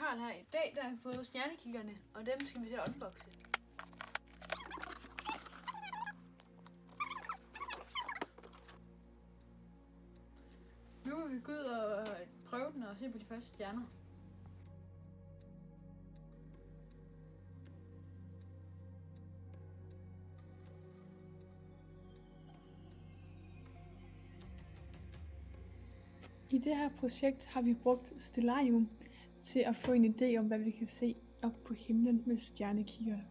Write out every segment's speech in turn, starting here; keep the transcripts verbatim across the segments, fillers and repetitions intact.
Karl her. I dag der har vi fået stjernekiggerne, og dem skal vi til at unboxe. Nu vil vi gå ud og prøve den og se på de første stjerner. I det her projekt har vi brugt Stellarium til at få en idé om, hvad vi kan se op på himlen med stjernekiggere.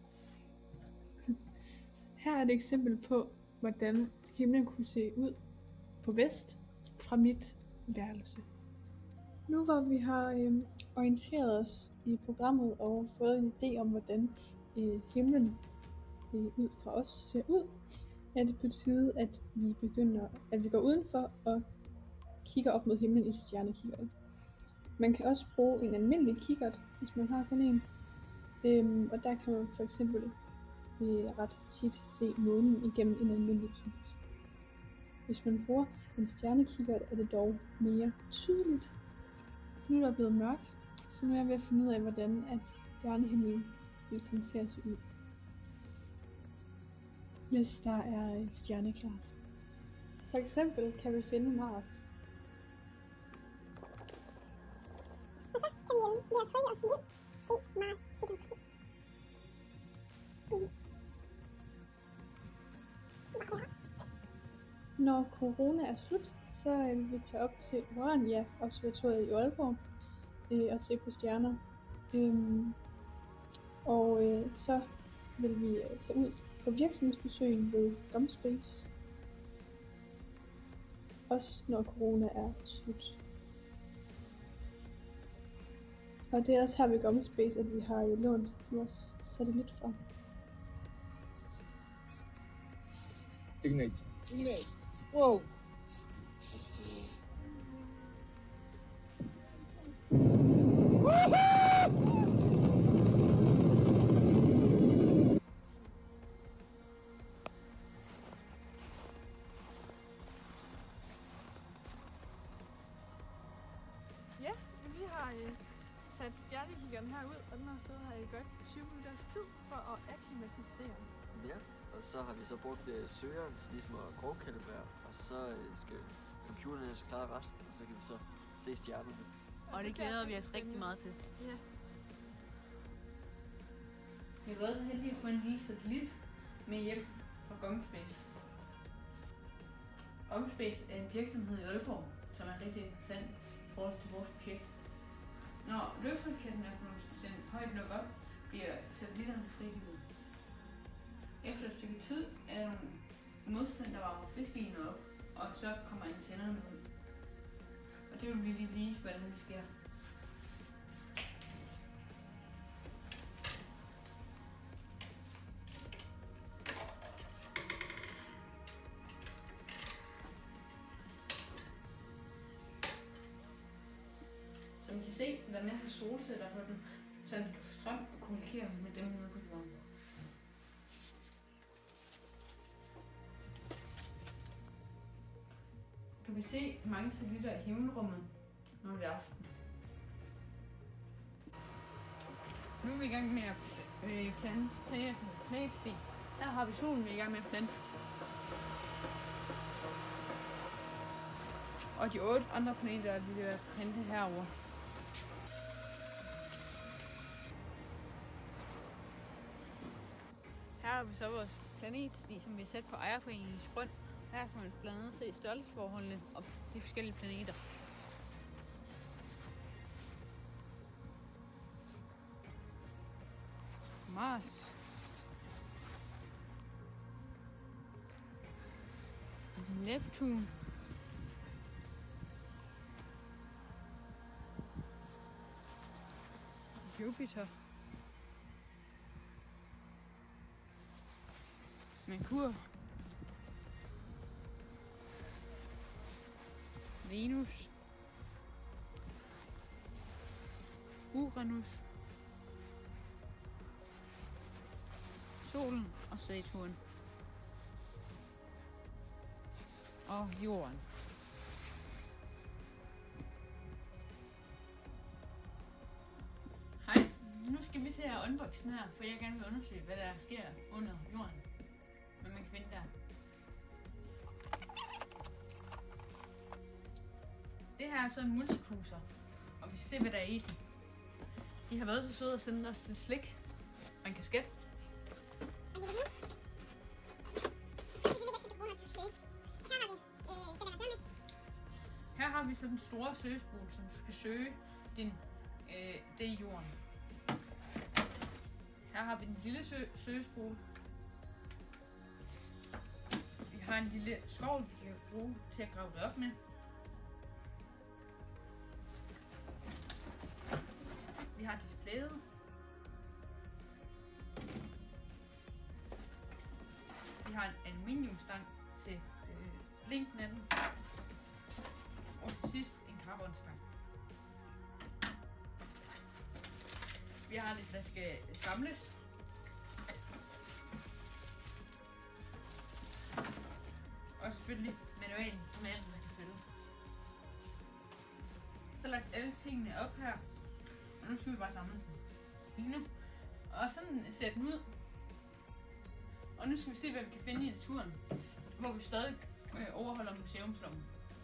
Her er et eksempel på, hvordan himlen kunne se ud på vest fra mit værelse. Nu hvor vi har øh, orienteret os i programmet og fået en idé om, hvordan øh, himlen øh, ud fra os ser ud, er det på tide, at vi begynder, at vi går udenfor og kigger op mod himlen i stjernekikkerten. Man kan også bruge en almindelig kikkert, hvis man har sådan en. Øhm, og der kan man for eksempel øh, ret tit se månen igennem en almindelig kikkert. Hvis man bruger en stjernekikkert, er det dog mere tydeligt. Nu er der blevet mørkt, så nu er jeg ved at finde ud af, hvordan at stjernehimlen vil komme til at se ud, hvis der er stjerneklart. For eksempel kan vi finde Mars. Og så kan vi hjemme ved at trykke os ind, se Mars sætte på. Mm. Når corona er slut, så vil vi tage op til Urania-observatoriet i Aalborg øh, og se på stjerner. Øhm, og øh, så vil vi øh, tage ud på virksomhedsbesøg ved GomSpace. Også når corona er slut. Og det er også her ved GomSpace, at vi har lånt vores satellit fra. Ignite. Ignite. Wow. Ja, vi har øh, sat stjernekiggeren her ud, og den har stået her i godt tyve minutters tid for at akklimatisere. Ja, og så har vi så brugt øh, søgeren til ligesom at grovkalibrere, og så øh, skal computerne så klare resten, og så kan vi så se stjernerne. Og det glæder vi os rigtig meget til. Ja. Vi har været så heldige at få en lille satellit med hjælp fra GomSpace. GomSpace er en virksomhed i Aalborg, som er rigtig interessant i forhold til vores projekt. Når luftraketten er blevet sendt højt nok op, bliver satellitterne frigivet. Efter et stykke tid er der nogle modstand, der varmer fiskene op, og så kommer antennerne ud. Og det vil vi lige vise, hvordan det sker. Som I kan se, der er masser af solceller på den, så den kan få strøm og kommunikere med dem ude på jorden. Du kan se mange satellitter i himmelrummet, når det er aften. Nu er vi i gang med at øh, plante planeter. Se, her har vi solen, vi er i gang med at plante. Og de otte andre planeter er vi ved at plante herover. Her har vi så vores planetsti, som vi har sat på ejerforeningens grund. Her kan man blandt andet se størrelsesforholdene og de forskellige planeter. Mars. Neptun. Jupiter. Merkur. Venus. Uranus. Solen og Saturn. Og Jorden. vi til at unboxe den her, for jeg gerne vil undersøge, hvad der sker under jorden. Hvad man kan finde der. Det her er sådan en multicruiser, og vi skal se, hvad der er i den. De har været så søde og sendt os lidt slik og en kasket. Her har vi så den store søgespol, som skal søge din, øh, det i jorden. Her har vi den lille sø søgespol. Vi har en lille skovl, vi kan bruge til at grave det op med. Vi har displayet. Vi har en aluminiumstang til øh, blinken af den. Og til sidst en carbonstang. Vi har lidt, der skal samles. Og selvfølgelig manualen med alt, man kan følge. Så lagt alle tingene op her. Og nu skal vi bare samle den. Lige nu. Og sådan sætte den ud. Og nu skal vi se, hvad vi kan finde i naturen. Hvor vi stadig øh, overholder museumsloven.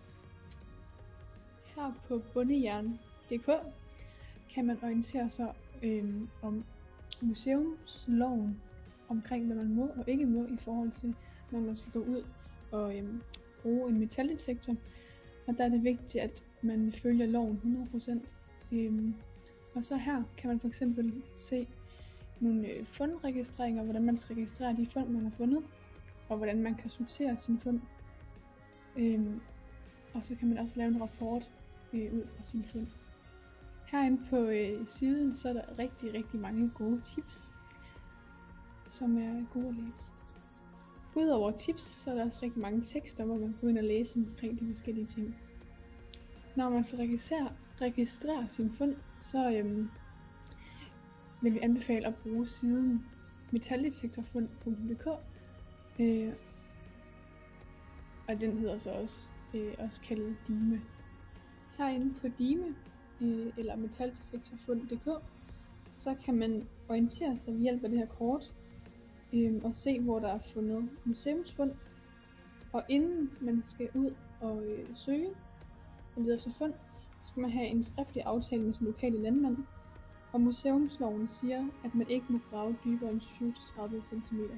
Her på bondejern punktum d k kan man orientere sig øhm, om museumsloven omkring, hvad man må og ikke må i forhold til, når man skal gå ud og øhm, bruge en metaldetektor. Og der er det vigtigt, at man følger loven hundrede procent. Øhm, og så her kan man for eksempel se nogle øh, fundregistreringer, hvordan man skal registrere de fund, man har fundet, og hvordan man kan sortere sine fund. Øhm, og så kan man også lave en rapport øh, ud fra sine fund. Herinde på øh, siden, så er der rigtig, rigtig mange gode tips, som er gode at læse. Udover tips, så er der også rigtig mange tekster, hvor man kan gå ind og læse omkring de forskellige ting. Når man så registrerer, registrerer sin fund, så øhm, vil vi anbefale at bruge siden metaldetektorfund punktum d k, øh, og den hedder så også, øh, også kaldet Dime. Herinde på Dime, øh, eller metaldetektorfund punktum d k, så kan man orientere sig ved hjælp af det her kort, øh, og se, hvor der er fundet museumsfund. Og inden man skal ud og øh, søge og lede efter fund, så skal man have en skriftlig aftale med sin lokale landmand. Og museumsloven siger, at man ikke må grave dybere end tyve til tredive centimeter.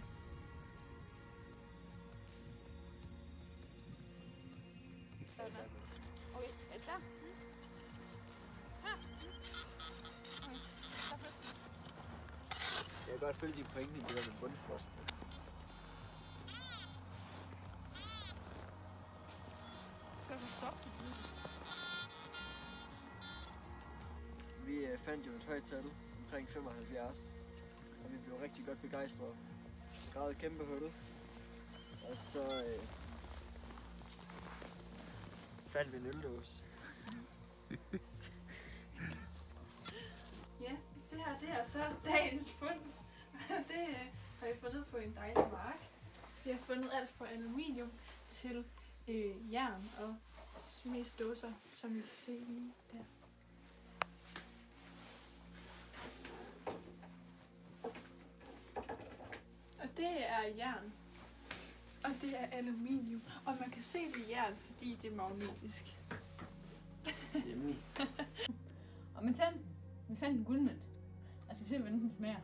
Okay, er det der? Her? Okay, der først. Jeg kan godt følge dine pointe i det der med bundfrosten. Skal jeg få stoppet? Vi øh, fandt jo et højt tal, omkring femoghalvfjerds, og vi blev rigtig godt begejstrede. Vi gravede et kæmpe hul, og så øh, fandt vi en øldåse. Ja, det her det er så dagens fund. Det øh, har vi fundet på en dejlig mark. Vi har fundet alt fra aluminium til øh, jern og smedsdåser, som vi kan se lige der. Og det er jern. Og det er aluminium. Og man kan se det er jern, fordi det er magnetisk. Nemlig. Og man fandt, vi fandt en guldmønt. Altså vi ser, hvordan den smager.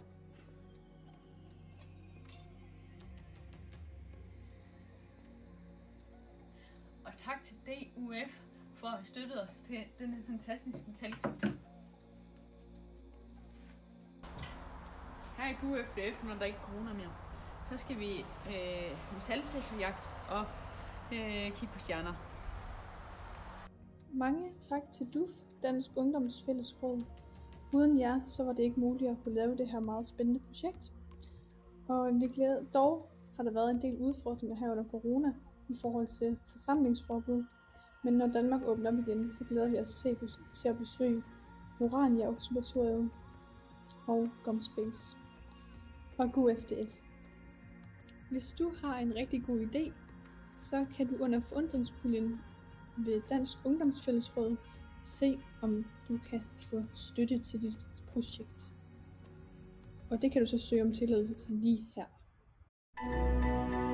Og tak til D U F for at have støttet os til denne fantastiske metaldetektor. Her i Q F D F, når der ikke er corona mere, så skal vi øh, metaldetektorjagt og øh, kigge på stjerner. Mange tak til D U F, Dansk Ungdoms Fællesråd. Uden jer, så var det ikke muligt at kunne lave det her meget spændende projekt. Og vi glæder, dog har der været en del udfordringer her under corona i forhold til forsamlingsforbud. Men når Danmark åbner op igen, så glæder vi os til, til at besøge Urania Observatorium og GomSpace og Q F D F. Hvis du har en rigtig god idé, så kan du under forundringspuljen ved Dansk Ungdomsfællesråd se, om du kan få støtte til dit projekt. Og det kan du så søge om tilladelse til lige her.